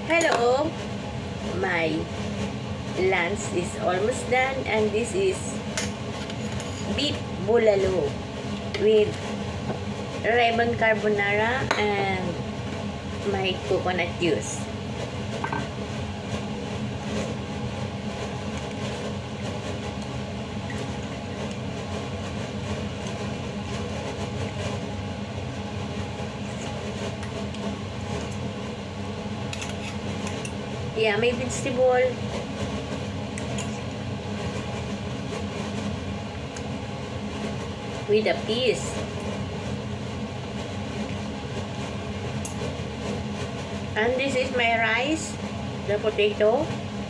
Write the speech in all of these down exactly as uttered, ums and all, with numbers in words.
Hello, my lunch is almost done, and this is beef bulalo with lemon carbonara and my coconut juice. Yeah, may vegetable. With a piece. And this is my rice, the potato.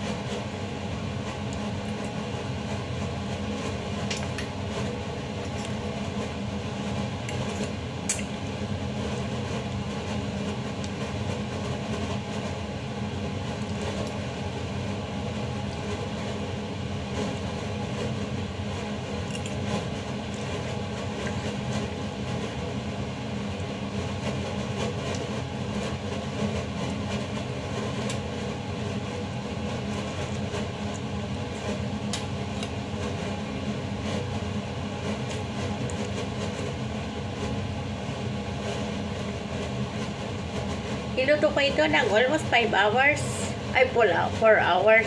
Niluto ko ito ng almost five hours. Ay, pull out four hours.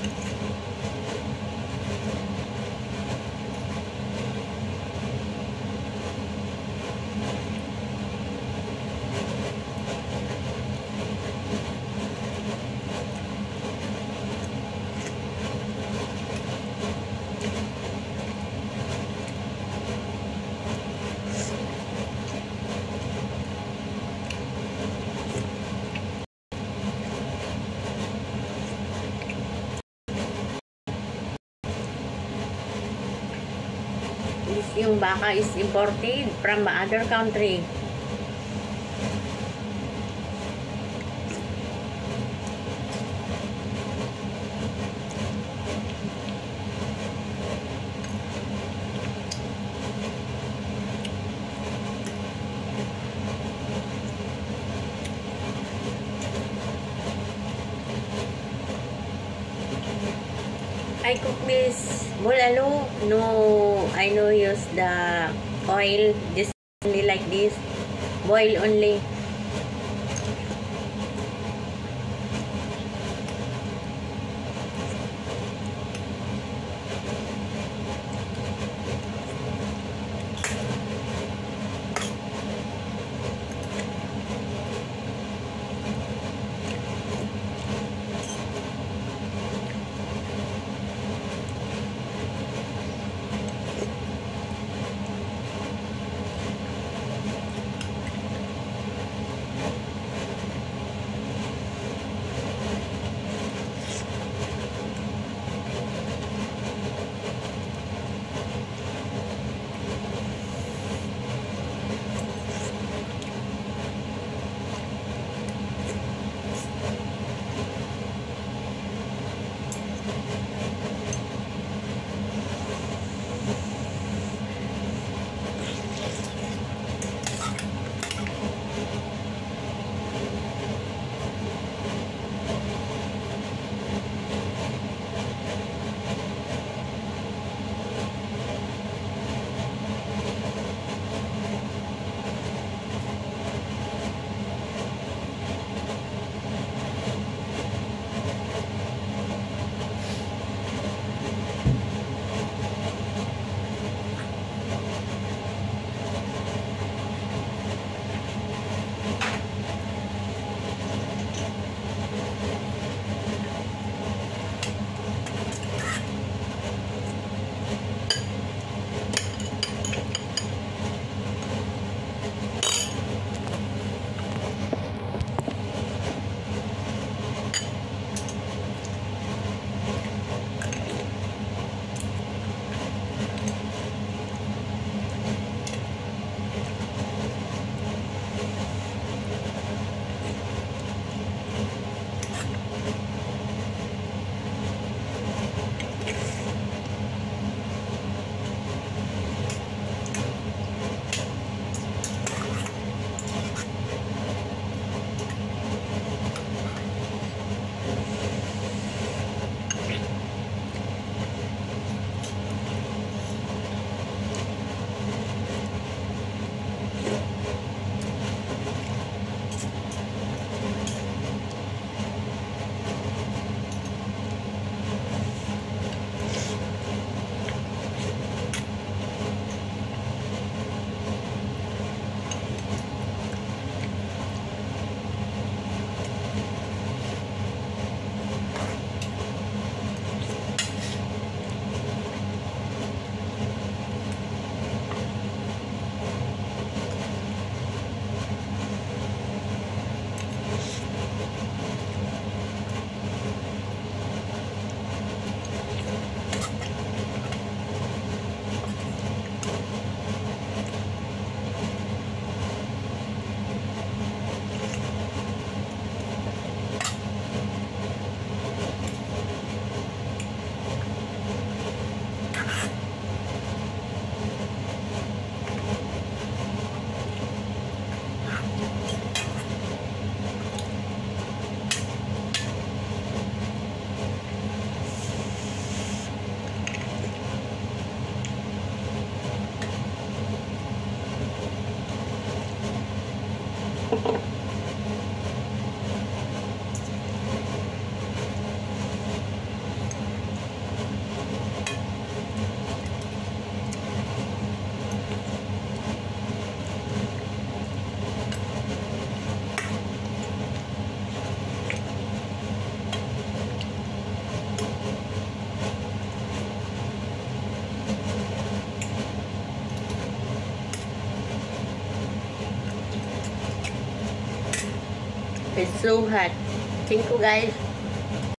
Yung baka is imported from other country. I cook this bulalo. No, I no use the oil. Just only like this. Boil only. It's so hot. Thank you guys.